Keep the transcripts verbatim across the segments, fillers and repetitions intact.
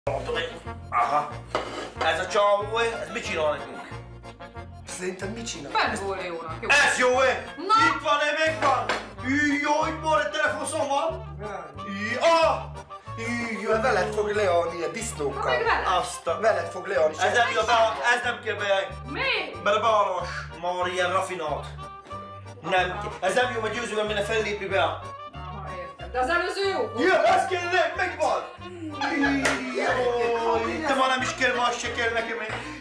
Aha. Ez a csávó, ez mit csinál nekünk? Szerinted mit csinál? Benvoljónak, jó. Ez jó, eh? Na. Itt van, eh, megvan! Jó, itt van egy telefonszám van! Ah! Jön, veled fog lealni a disznókkal. Ha meg veled. Azt a... Veled fog lealni. Ez nem, jó, be, ez nem kell be... Mi? Belebeállás, már ilyen raffinált. Nem, ez nem jó, mert győzően minden fellépni be. Ha, értem. De az előző jó volt. Ja, ez kell, megvan! De ma nem is kell, ma se kell nekem.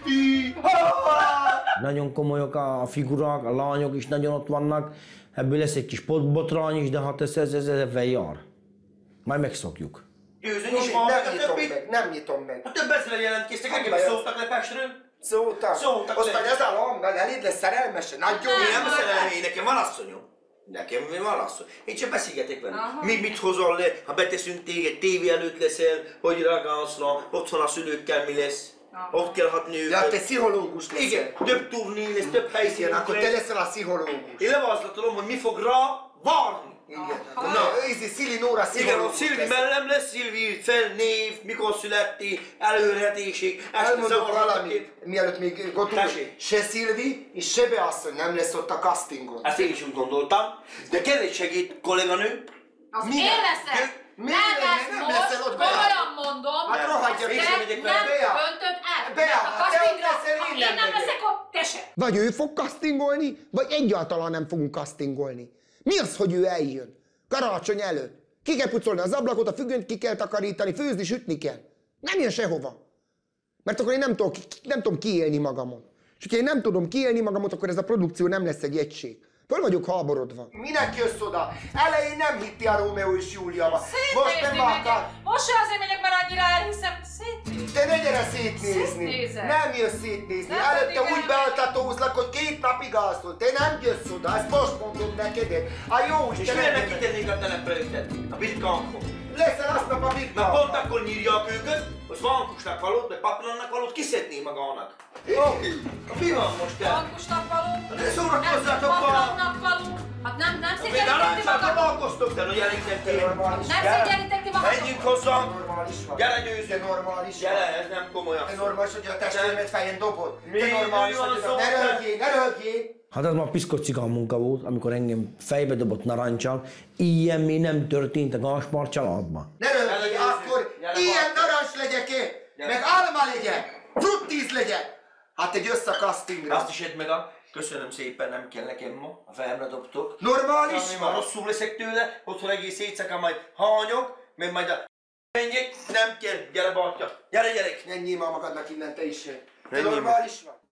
Nagyon komolyak a figurák, a lányok is nagyon ott vannak. Ebből lesz egy kis botrány is, de hát ez, ez, ez ebben jár. Majd megszokjuk. Győzőn Nem, is van, nem a nyitom többit. meg, nem nyitom meg. A több ezzel jelentkeztek, engem is szóltak le Pestről. Szóltak? Szóltak Azt le. mondja, ez a lamban eléd lesz szerelmesen. Nagyon Én jó. nem szerelmény, nekem van asszonyom. Nekem van asszony. Én csak beszélgetek velük. Aha. Mi mit hozol le, ha beteszünk téged, tévé előtt leszel, hogy ragaszna, otthon a szülőkkel mi lesz. Aha. Ott kell hatni őket. Ja, te pszichológus leszel. Igen, több turné lesz, több helyszín Igen, akkor te lesz. leszel a pszichológus. Én levazlatolom, hogy mi fog rá várni. Igen. Aha. Na, ez Szili Nóra Igen, pszichológus ott Szilvi lesz. mellem lesz, Szilvi fel, név, mikor születti, előrehetésig, Elmondok valamit, mielőtt még gondolom, Tessék. se Szilvi és se Beasszony nem lesz ott a castingon. Ezt én is úgy gondoltam, de kell egy segít kolléganő. Az Mi én nem? leszek. Mi Nem nem? lesz Nem most, leszel ott, Bea. komolyan mondom. Hát rohadja, te én sem megyek vele, nem Bea. döntöd el. Bea, A hát te ott castingra, leszel, ha én én nem nem megyek. leszek ott, te se. Vagy ő fog castingolni, vagy egyáltalán nem fogunk castingolni. Mi az, hogy ő eljön? Karácsony előtt. Ki kell pucolni az ablakot, a függönyt ki kell takarítani, főzni, sütni kell. Nem jön sehova. Mert akkor én nem, tudok, nem tudom kiélni magamot. És hogyha én nem tudom kiélni magamot, akkor ez a produkció nem lesz egy egység. Föl vagyok háborodva. Minek jössz oda? Elején nem hitti a Rómeó és Júliába. Most Szétnézni nem megyek. akar. Most se azért megyek, mert annyira elhiszem. Szétnézni. Te ne gyere szétnézni. Szétnézek. Nem jössz szétnézni. Nem Előtte pedig úgy el- bealtatózlak, hogy két napig alszol. Te nem jössz oda, ezt most mondom neked. A jó És Isten miért engem- nekitennék a telepre őket? A bitkankon. Leszel aznap a Big Mert Bang. pont akkor nyírják őket, hogy Vankusnak valót, meg Paplannak valót kiszedné magának. Ó, mi van most el? Bankusnak való. Ne szórakozzatok Nem ma! paplannak való. Hát nem, nem Még szégyenítek ti narancsát magatok. találkoztok, de hogy elégnek ki. Normális. Nem szégyenítek ti magatok. Menjünk hozzá! Normális vagy. Gyere Te győzünk! normális Gyere, vagy. ez nem komoly. Te normális, hogy a testvéremet fején dobod. Mi? Te normális Mi van vagy. szó? Ne röhögjél, ne röhögjél. Hát ez már piszkos cigán munka volt, amikor engem fejbe dobott narancsal. Ilyen még nem történt a Gáspár családban. Ne röhögjél, Gyere, akkor gyere, ilyen Barca. narancs legyek-e, Gyere. meg alma legyek, fruttíz legyek. Hát egy össze a castingra. Azt is edd meg a... Köszönöm szépen, nem kell nekem ma. A fejemre dobtok. Normális Ami már vagy. rosszul leszek tőle, otthon egész szétszakám, majd hányok, meg majd a... Menjek, nem kell, gyere Bartya. Gyere gyerek! Menjél már magadnak innen, te is. Te Menjél. normális vagy.